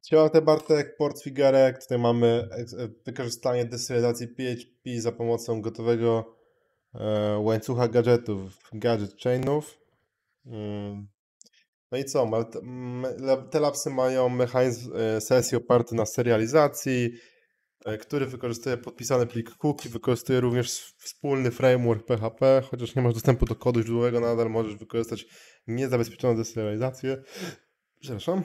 Siemate Bartek, port Figarek. Tutaj mamy wykorzystanie destylizacji PHP za pomocą gotowego łańcucha gadżetów, gadget chainów. No i co? Te lapsy mają mechanizm sesji oparty na serializacji, który wykorzystuje podpisany plik cookie, wykorzystuje również wspólny framework PHP, chociaż nie masz dostępu do kodu źródłowego, nadal możesz wykorzystać niezabezpieczoną destylizację. Przepraszam.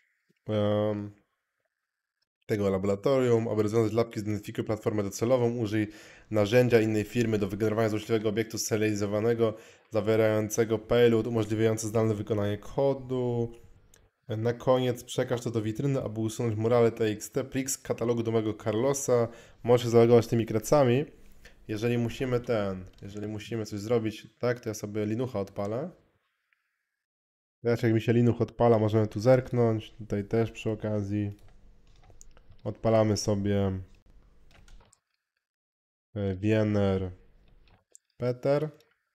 Tego laboratorium. Aby rozwiązać lapki, zidentyfikuj platformę docelową, użyj narzędzia innej firmy do wygenerowania złośliwego obiektu serializowanego zawierającego payload umożliwiający zdalne wykonanie kodu. Na koniec przekaż to do witryny, aby usunąć murale TXT, plik z katalogu domowego Carlosa. Możesz się zalogować tymi krecami. Jeżeli musimy coś zrobić, tak, to ja sobie Linucha odpalę. Zobaczcie, jak mi się Linux odpala, możemy tu zerknąć. Tutaj też przy okazji. Odpalamy sobie Wiener Peter.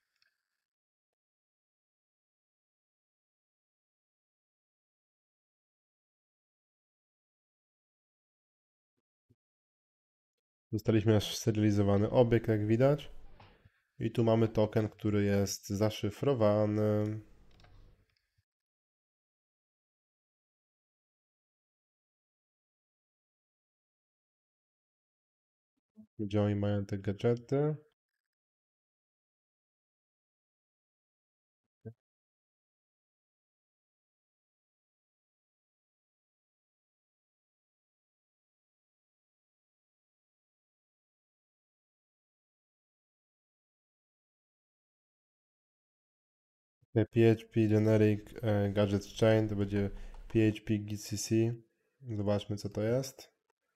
Dostaliśmy nasz serializowany obiekt, jak widać. I tu mamy token, który jest zaszyfrowany. Gdzie oni mają te gadżety? PHP Generic Gadget Chain to będzie PHP GCC. Zobaczmy, co to jest.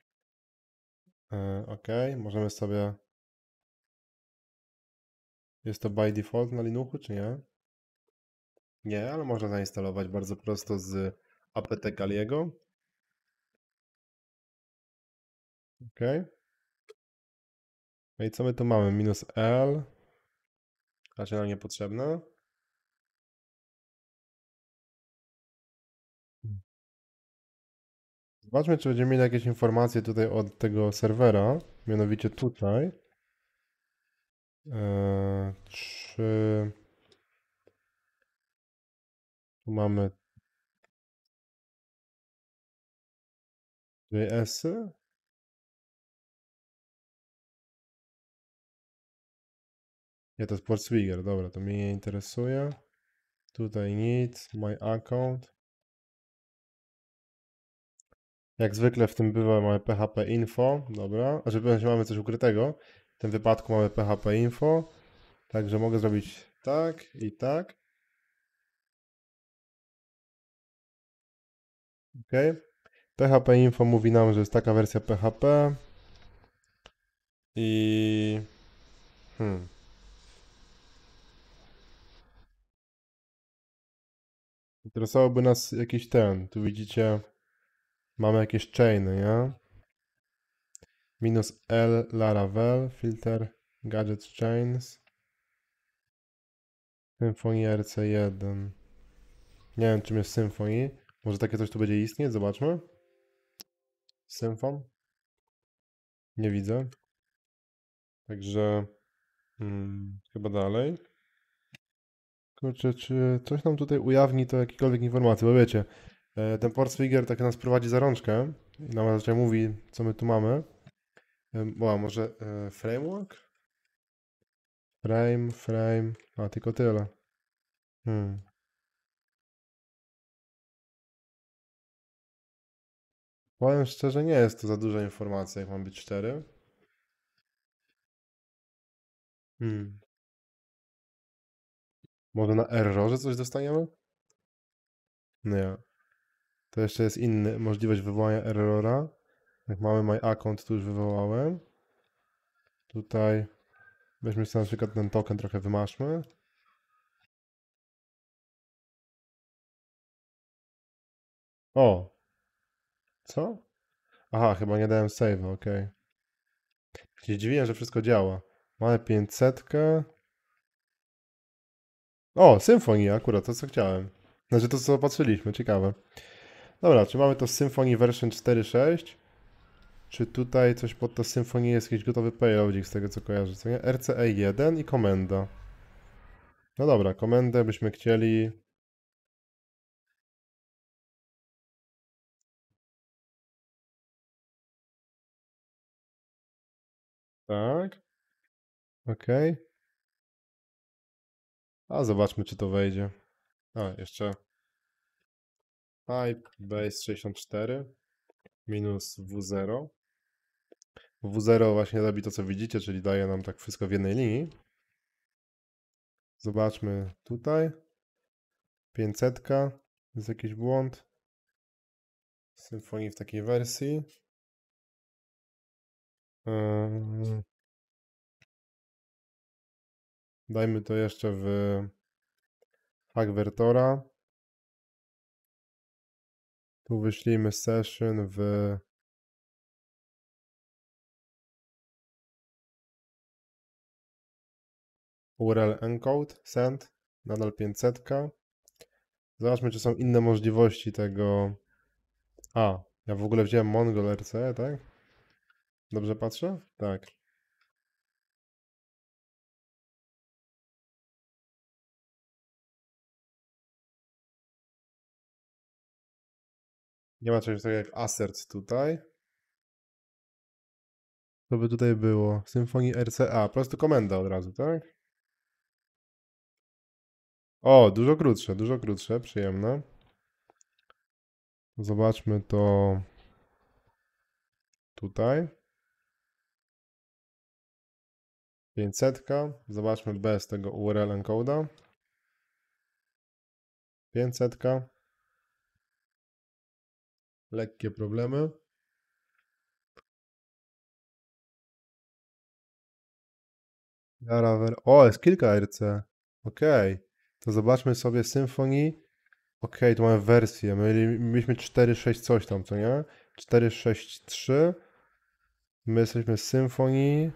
OK, możemy sobie. Jest to by default na Linuxu, czy nie? Nie, ale można zainstalować bardzo prosto z apt Kaliego. OK. No i co my tu mamy? Minus L. Raczej nam niepotrzebne. Zobaczmy, czy będziemy mieli jakieś informacje tutaj od tego serwera. Mianowicie tutaj. Czy tu mamy JS-y? Nie, to jest PortSwigger. Dobra, to mnie nie interesuje. Tutaj nic. My account. Jak zwykle w tym bywa mamy PHP info. Dobra. A żeby mamy coś ukrytego. W tym wypadku mamy PHP info. Także mogę zrobić tak i tak. OK. PHP info mówi nam, że jest taka wersja PHP. I... Interesowałoby nas jakiś ten. Tu widzicie, mamy jakieś chainy, nie? Minus L Laravel, filter, gadget chains. Symfony RC1. Nie wiem, czym jest Symfony. Może takie coś tu będzie istnieć? Zobaczmy. Symfon? Nie widzę. Także chyba dalej. Kurczę, czy coś nam tutaj ujawni to jakiekolwiek informacje, bo wiecie, ten PortSwigger tak nas prowadzi za rączkę i nam zazwyczaj mówi, co my tu mamy. Może framework? Frame, a tylko tyle. Powiem szczerze, nie jest to za duża informacja, jak mam być szczery. Może na errorze coś dostaniemy? Nie. To jeszcze jest inny możliwość wywołania errora. Jak mamy my account, tu już wywołałem. Tutaj weźmy sobie na przykład ten token, trochę wymaszmy. O! Co? Aha, chyba nie dałem save, ok. Się dziwiłem, że wszystko działa. Mamy 500. O, Symfony akurat, to co chciałem. Znaczy to co patrzyliśmy, ciekawe. Dobra, czy mamy to Symfony version 4.6? Czy tutaj coś pod to Symfony jest jakiś gotowy payloadzik z tego co kojarzę, co nie? RCE1 i komenda. No dobra, komendę byśmy chcieli. Tak, ok. A zobaczmy, czy to wejdzie. A, jeszcze pipe base 64 minus W0. W0 właśnie robi to, co widzicie, czyli daje nam tak wszystko w jednej linii. Zobaczmy tutaj. 500. Jest jakiś błąd. Symfonii w takiej wersji. Dajmy to jeszcze w Hagwertora. Tu wyślijmy session w URL encode send. Nadal 500. Zobaczmy, czy są inne możliwości tego. A, ja w ogóle wziąłem Mongol RC, tak? Dobrze patrzę? Tak. Nie ma czegoś takiego jak assert tutaj. Co by tutaj było? Symfony RCA. Po prostu komenda od razu, tak? O, dużo krótsze, przyjemne. Zobaczmy to tutaj. 500. Zobaczmy bez tego URL encoda. 500. Lekkie problemy. Laravel. O, jest kilka RC. Okej. To zobaczmy sobie Symfony. Okej, tu mamy wersję. Mieliśmy 4.6 coś tam, co nie? 4.6.3. My jesteśmy Symfony.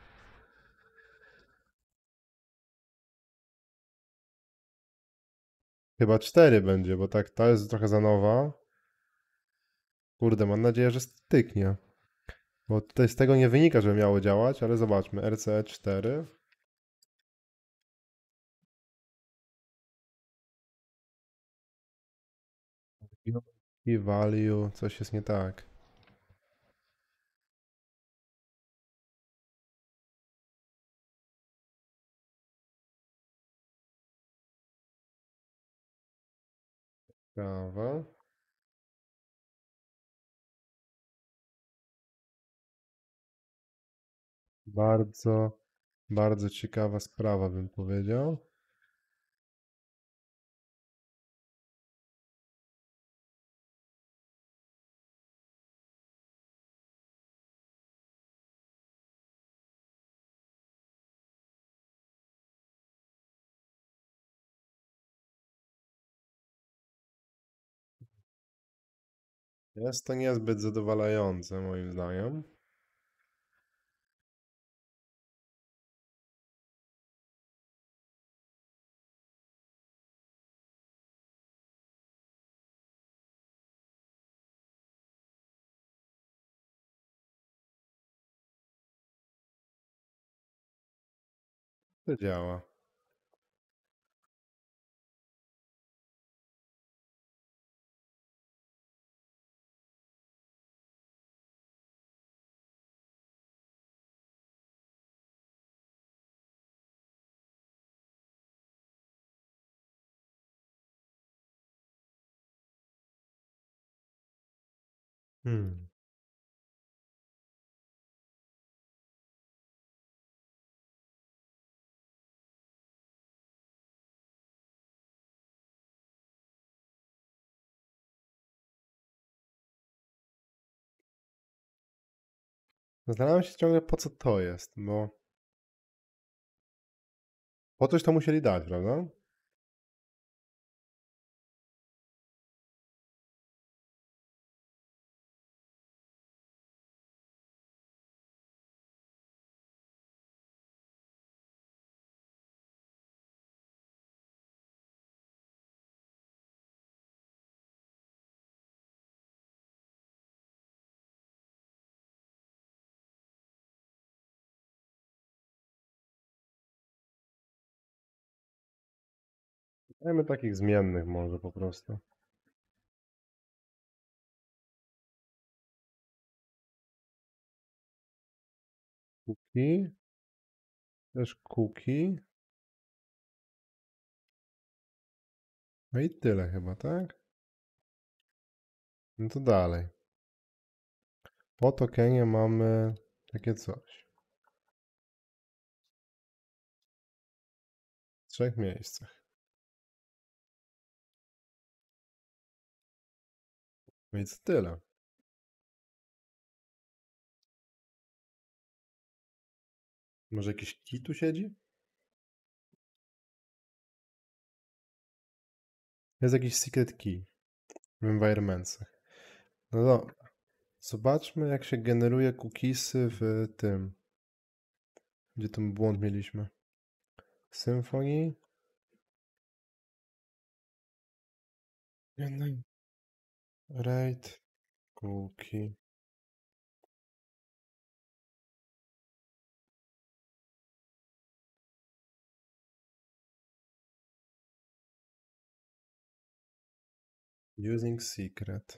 Chyba 4 będzie, bo tak, ta jest trochę za nowa. Kurde, mam nadzieję, że styknie. Bo tutaj z tego nie wynika, że miało działać, ale zobaczmy. RCE 4. I value, coś jest nie tak. Prawa. Bardzo, bardzo ciekawa sprawa, bym powiedział. Jest to niezbyt zadowalające, moim zdaniem. To działa. Hmm. Zastanawiam się ciągle, po co to jest, bo po coś to musieli dać, prawda? Dajmy takich zmiennych może po prostu. Cookie. Też cookie. No i tyle chyba, tak? No to dalej. Po tokenie mamy takie coś. W 3 miejscach. Więc tyle. Może jakiś key tu siedzi? Jest jakiś secret key w environmentsach. No dobra. Zobaczmy, jak się generuje cookiesy w tym. Gdzie ten błąd mieliśmy? Symfony. Rate cookie. Using secret.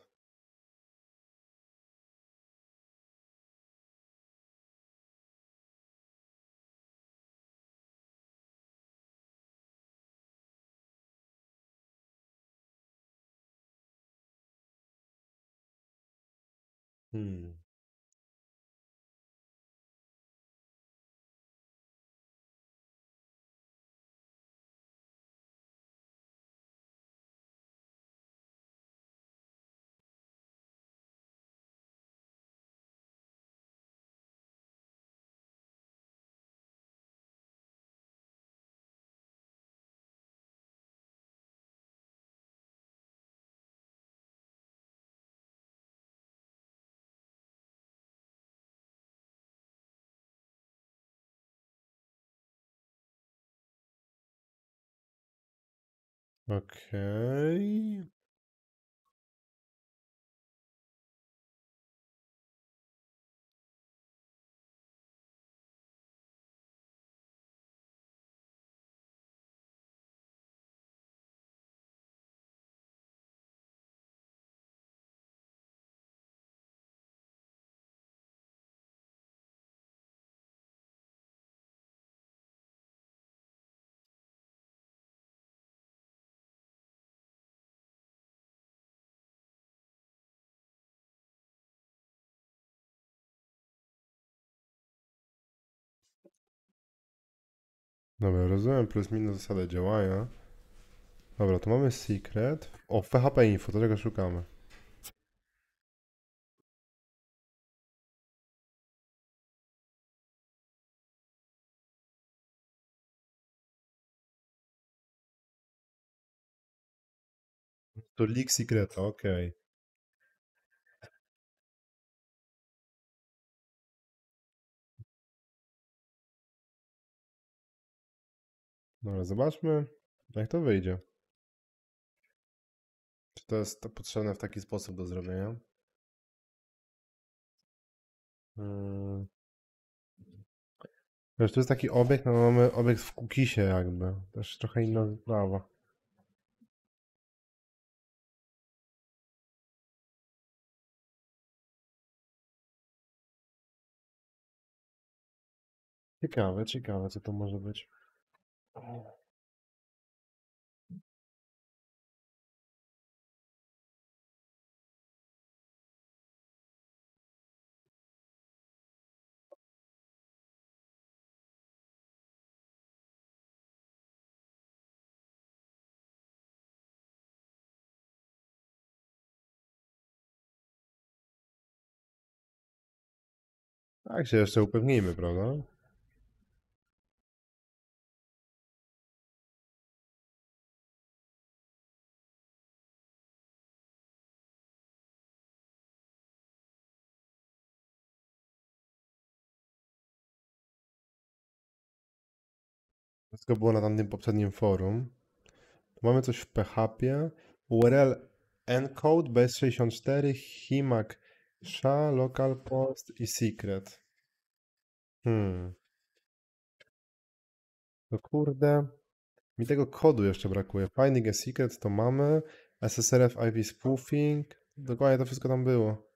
Hmm. Okej. Dobra, rozumiem plus minus zasadę działania. Dobra, to mamy secret. O, PHP info, to czego szukamy? To leak secreta, okej. Dobra, zobaczmy, jak to wyjdzie. Czy to jest to potrzebne w taki sposób do zrobienia? Hmm. Wiesz, tu jest taki obiekt, no mamy obiekt w cookisie jakby. Też trochę inna sprawa. Ciekawe, ciekawe, co to może być. Tak się jeszcze upewnijmy, prawda? Wszystko było na tamtym poprzednim forum. Tu mamy coś w PHP. URL encode base64 himak sha localhost i secret. Hmm. To kurde. Mi tego kodu jeszcze brakuje. Finding a secret to mamy. SSRF IP spoofing. Dokładnie to wszystko tam było.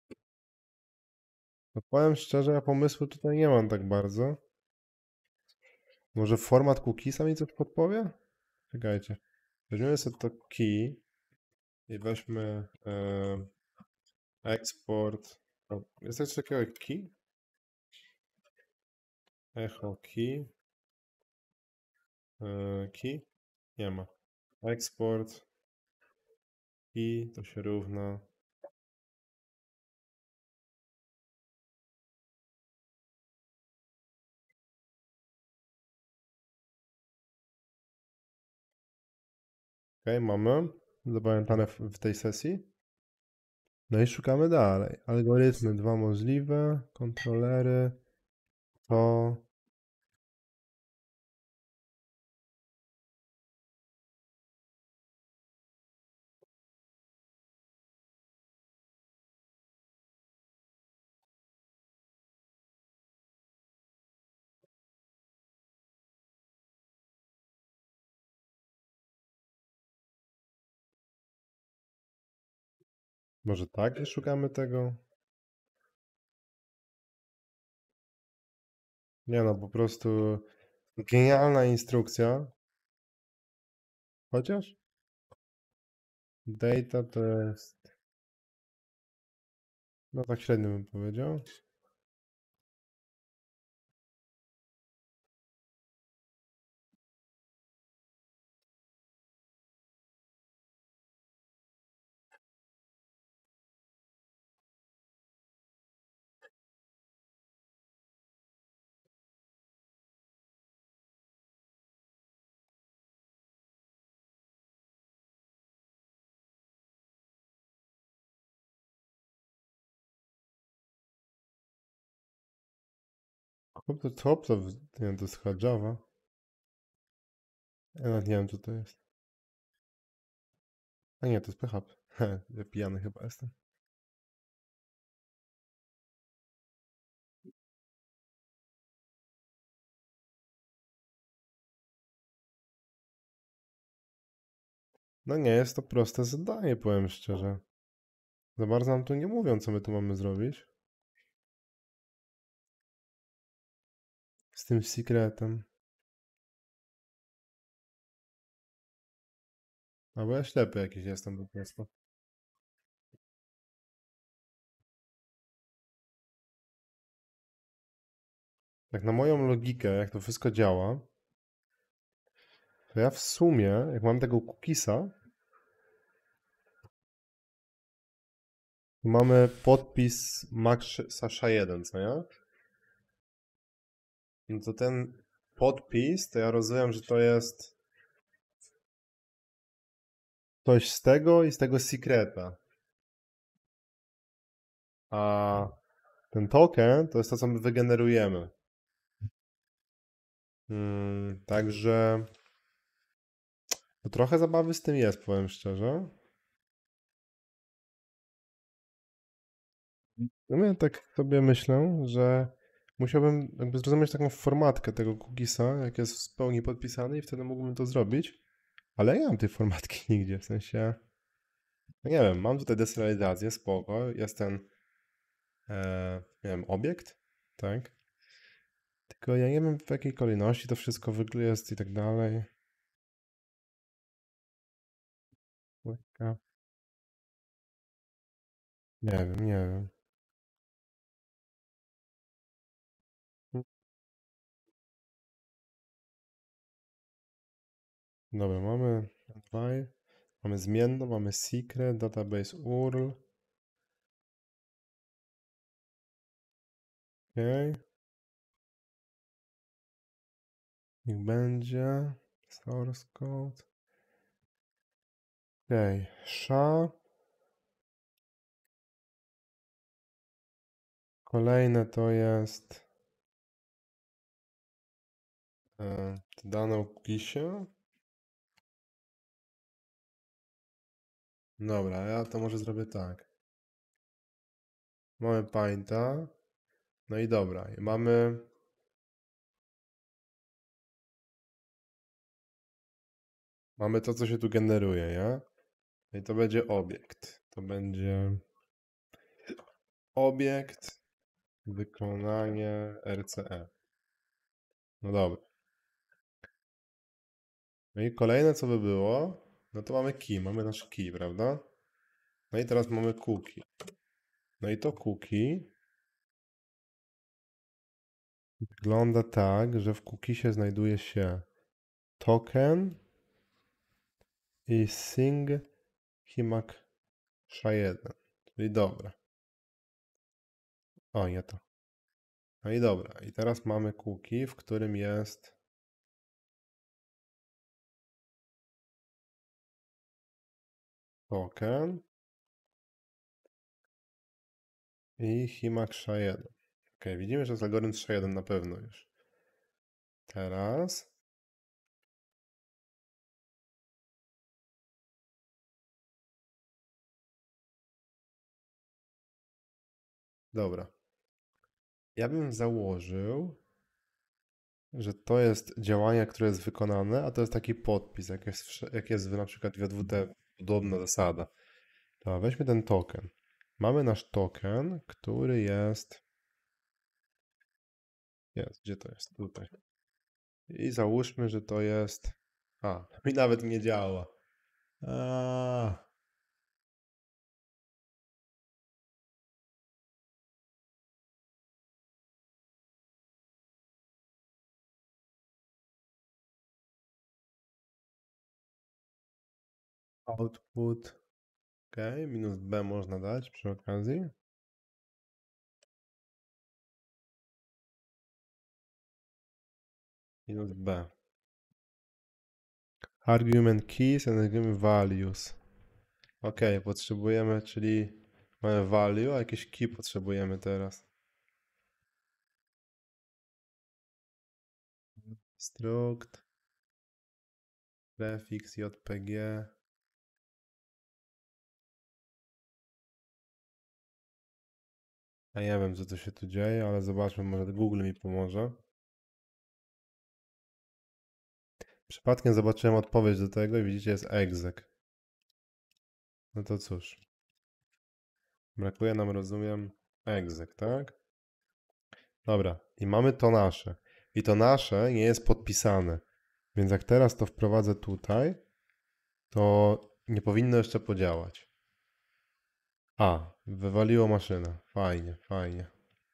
No powiem szczerze, ja pomysłu tutaj nie mam tak bardzo. Może format cookiesa mi coś podpowie? Czekajcie. Weźmiemy sobie to key i weźmy export. O, jest coś takiego jak key? Echo key. Key? Nie ma. Export key to się równa. Ok, mamy. Zapamiętane w tej sesji. No i szukamy dalej. Algorytmy dwa możliwe, kontrolery, to może tak, że szukamy tego? Nie no, po prostu genialna instrukcja. Chociaż data to jest, no tak średnio bym powiedział. Hop to, nie wiem, to jest chyba Java. Ja nawet nie wiem, co to jest. A nie, to jest PHP. Ja pijany chyba jestem. No nie jest to proste zadanie, powiem szczerze. Za bardzo nam tu nie mówią, co my tu mamy zrobić. Z tym secretem. Albo ja ślepy jakiś jestem po prostu. Tak na moją logikę, jak to wszystko działa, to ja w sumie, jak mam tego cookiesa, to mamy podpis Max Sasha 1, co nie? No to ten podpis, to ja rozumiem, że to jest coś z tego i z tego secreta. A ten token to jest to, co my wygenerujemy. Także to trochę zabawy z tym jest, powiem szczerze. No ja tak sobie myślę, że musiałbym jakby zrozumieć taką formatkę tego cookiesa, jak jest w pełni podpisany i wtedy mógłbym to zrobić. Ale ja nie mam tej formatki nigdzie, w sensie, no nie wiem, mam tutaj deserializację, spoko, jest ten, nie wiem, obiekt, tak? Tylko ja nie wiem w jakiej kolejności to wszystko jest i tak dalej. Nie wiem, nie wiem. Dobra, mamy file, mamy zmienną, mamy secret, database URL, ok, niech będzie, source code, ok, SHA, kolejne to jest te dane o cookisie. Dobra, ja to może zrobię tak. Mamy painta, no i dobra, i mamy Mamy to, co się tu generuje, nie? No i to będzie obiekt. To będzie obiekt, wykonanie RCE. No dobra. No i kolejne, co by było, no to mamy key, mamy nasz key, prawda? No i teraz mamy cookie. No i to cookie wygląda tak, że w cookisie znajduje się token i sing himak sha1. Czyli dobra. O, nie to. No i dobra. I teraz mamy cookie, w którym jest token i himak sha1. Ok, widzimy, że jest algorytm sha1 na pewno już. Teraz dobra. Ja bym założył, że to jest działanie, które jest wykonane, a to jest taki podpis, jak jest na przykład w JWT podobna zasada. To weźmy ten token. Mamy nasz token, który jest, gdzie to jest? Tutaj. I załóżmy, że to jest, mi nawet nie działa. A, output, ok, minus B można dać przy okazji. Minus B. Argument keys and argument values. Ok, potrzebujemy, czyli mamy value, a jakieś key potrzebujemy teraz. Struct, prefix, jpg. Ja nie wiem, co tu się tu dzieje, ale zobaczmy, może Google mi pomoże. Przypadkiem zobaczyłem odpowiedź do tego i widzicie, jest exec. No to cóż. Brakuje nam, rozumiem, exec, tak? Dobra, i mamy to nasze. I to nasze nie jest podpisane. Więc jak teraz to wprowadzę tutaj, to nie powinno jeszcze podziałać. Wywaliło maszynę. Fajnie, fajnie.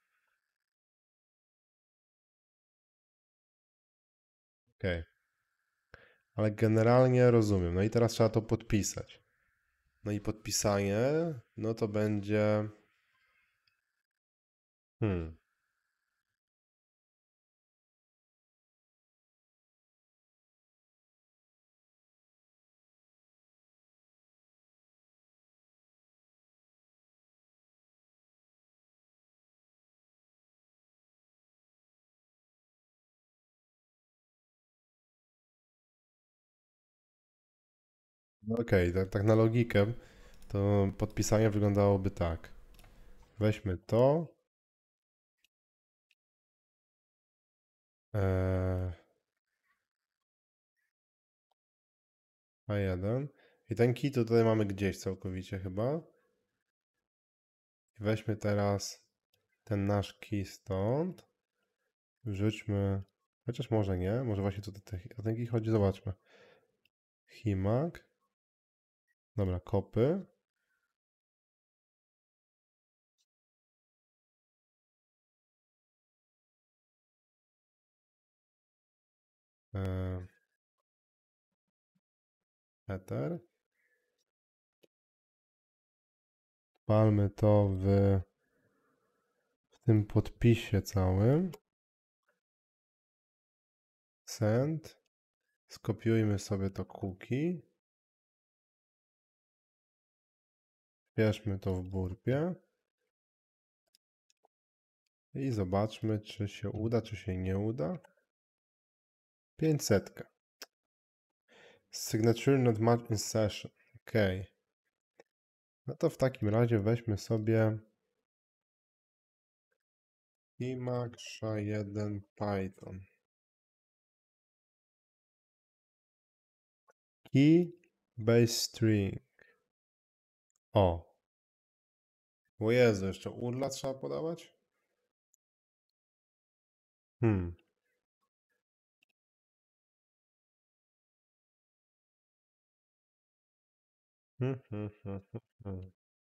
Ok. Ale generalnie rozumiem. No i teraz trzeba to podpisać. No i podpisanie, no to będzie. Hmm. No okej, tak na logikę, to podpisanie wyglądałoby tak. Weźmy to. Eee, A1. I ten key to tutaj mamy gdzieś całkowicie chyba. I weźmy teraz ten nasz key stąd. Wrzućmy. Chociaż może nie, może właśnie tutaj o ten key chodzi, zobaczmy. Himak. Dobra, kopy. Eee, Ether. Palmy to w tym podpisie całym. Send. Skopiujmy sobie to cookie. Wbierzmy to w burpie. I zobaczmy, czy się uda, czy się nie uda. 500. Signature not match in session. Ok. No to w takim razie weźmy sobie Emacs SHA-1 Python. Key base string. O. O Jezu, jeszcze urla trzeba podawać? Hmm. Hmm.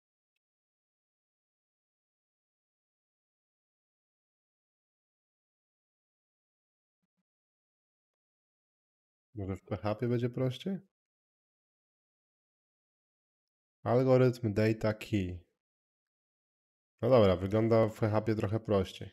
Może w PHP będzie prościej? Algorytm data key. No dobra, wygląda w PHP trochę prościej.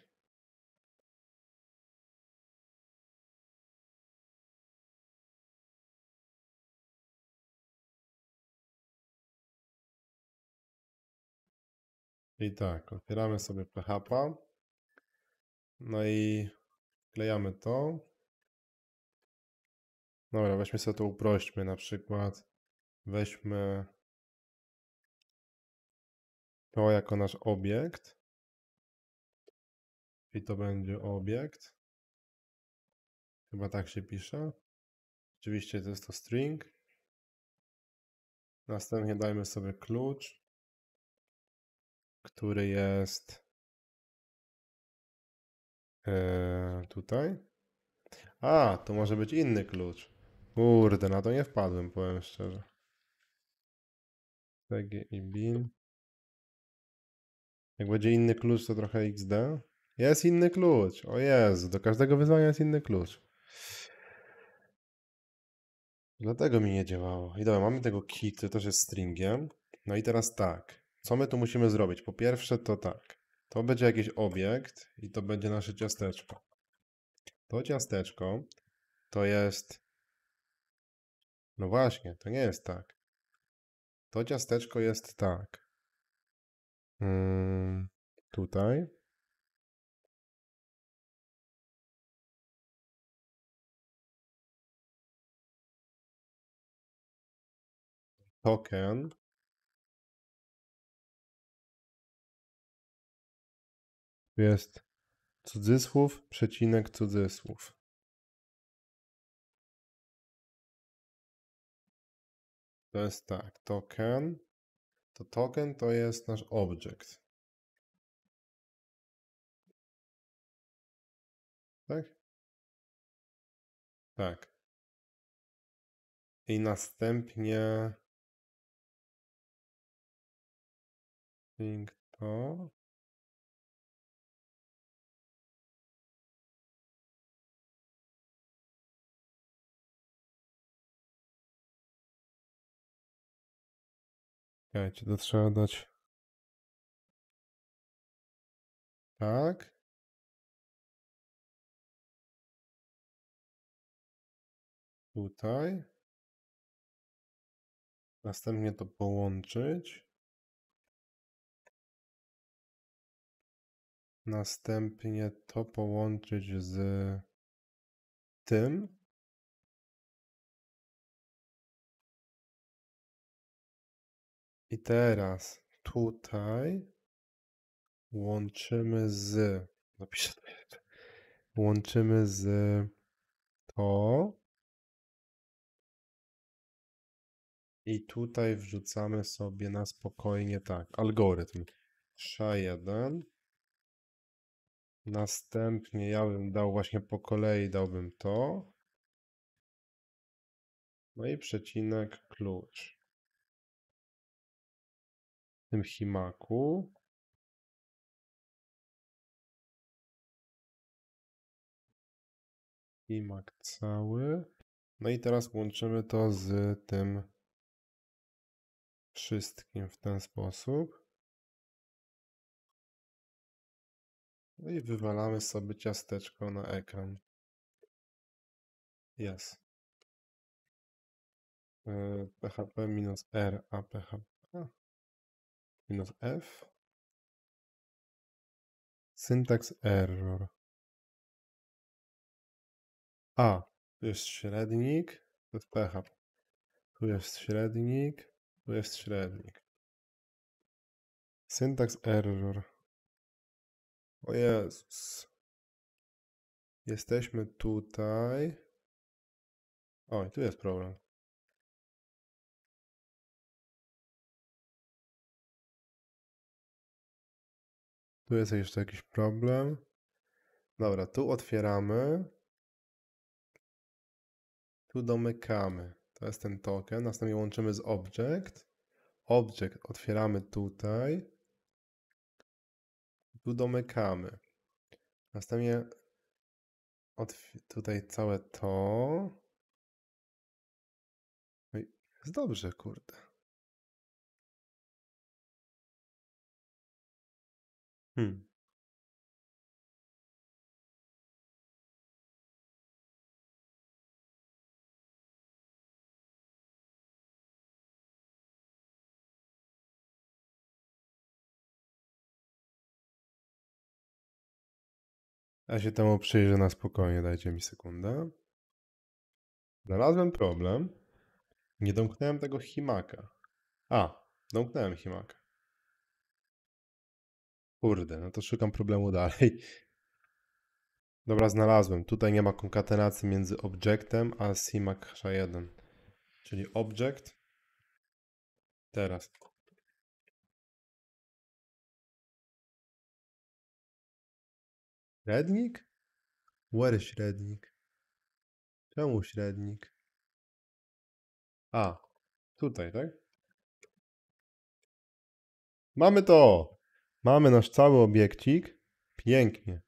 I tak, otwieramy sobie PHP. No i klejamy to. Dobra, weźmy sobie to uprośćmy. Na przykład weźmy to jako nasz obiekt. I to będzie obiekt. Chyba tak się pisze. Oczywiście to jest to string. Następnie dajmy sobie klucz, który jest tutaj. A, to może być inny klucz. Kurde, na to nie wpadłem, powiem szczerze. TG i bin. Jak będzie inny klucz, to trochę XD. Jest inny klucz. O Jezu, do każdego wyzwania jest inny klucz. Dlatego mi nie działało. I dobra, mamy tego key, który też jest stringiem. No i teraz tak. Co my tu musimy zrobić? Po pierwsze to tak. To będzie jakiś obiekt i to będzie nasze ciasteczko. To ciasteczko to jest... No właśnie, to nie jest tak. To ciasteczko jest tak. Tutaj. Token. Tu jest cudzysłów, przecinek, cudzysłów. To jest tak. Token. To token to jest nasz object. Tak? Tak. I następnie string to. Czekajcie, to trzeba dać. Tak. Tutaj. Następnie to połączyć. Następnie to połączyć z tym. I teraz tutaj łączymy z. Napiszę to. Łączymy z to. I tutaj wrzucamy sobie na spokojnie tak. Algorytm. SHA-1. Następnie ja bym dał właśnie po kolei, dałbym to. No i przecinek klucz. W tym himaku. Himak cały. No i teraz łączymy to z tym wszystkim w ten sposób. No i wywalamy sobie ciasteczko na ekran. Jest. PHP minus R, a PHP minus F. Syntax error. A, tu jest średnik, to jest PHP. Tu jest średnik, tu jest średnik. Syntax error. O Jezus. Jesteśmy tutaj. O, i tu jest problem. Tu jest jeszcze jakiś problem. Dobra, tu otwieramy. Tu domykamy. To jest ten token. Następnie łączymy z object. Object otwieramy tutaj. Tu domykamy. Następnie tutaj całe to. No i jest dobrze, kurde. Ja się temu przyjrzę na spokojnie, dajcie mi sekundę. Znalazłem problem. Nie domknąłem tego himaka. A, domknąłem himaka. Kurde, no to szukam problemu dalej. Dobra, znalazłem. Tutaj nie ma konkatenacji między objectem a CMAC hasha1. Czyli object. Teraz. Średnik? Where średnik? Czemu średnik? A, tutaj, tak? Mamy to! Mamy nasz cały obiekcik. Pięknie.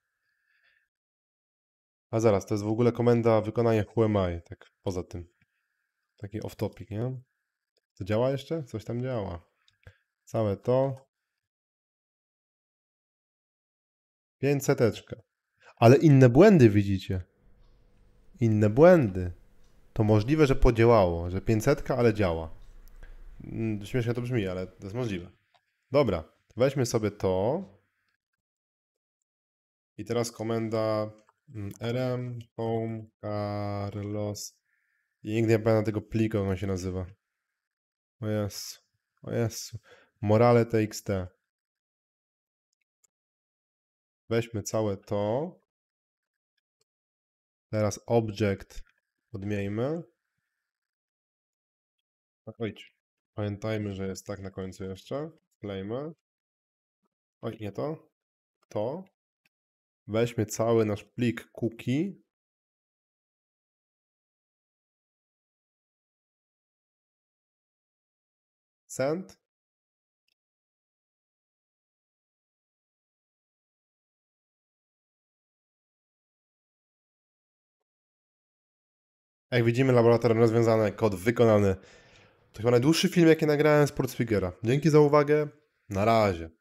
A zaraz, to jest w ogóle komenda wykonania whoami, tak poza tym. Taki off topic, nie? To działa jeszcze? Coś tam działa. Całe to. 500. Ale inne błędy widzicie. Inne błędy. To możliwe, że podziałało, że 500, ale działa. Śmiesznie to brzmi, ale to jest możliwe. Dobra, weźmy sobie to. I teraz komenda rm home carlos. I nigdy nie pamiętam tego pliku, jak on się nazywa. O Jezu. O Jezu. Morale txt. Weźmy całe to. Teraz object odmiejmy. Oj, pamiętajmy, że jest tak na końcu jeszcze. Wklejmy. Oj, nie to. To. Weźmy cały nasz plik cookie. Send. Jak widzimy, laboratorium rozwiązane, kod wykonany. To chyba najdłuższy film, jaki nagrałem z Portsfigera. Dzięki za uwagę. Na razie.